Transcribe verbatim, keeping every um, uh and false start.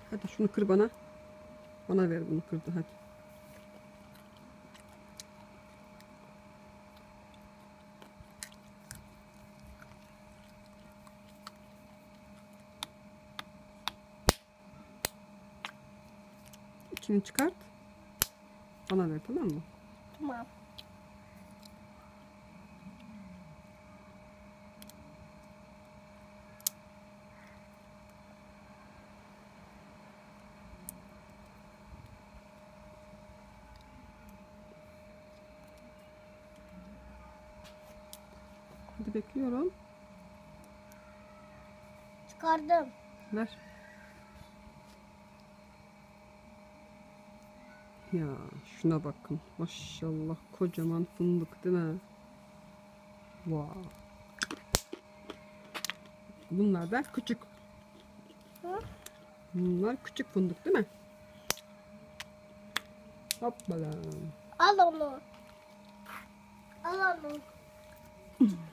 Hadi şunu kır bana. Bana ver bunu, kırdı hadi. İçini çıkart. Bana ver, tamam mı? Tamam. Hadi bekliyorum. Çıkardım. Ver. Ya şuna bakın. Maşallah kocaman fındık değil mi? Wow. Bunlar da küçük. Hı? Bunlar küçük fındık değil mi? Hoppala. Al onu. Al onu.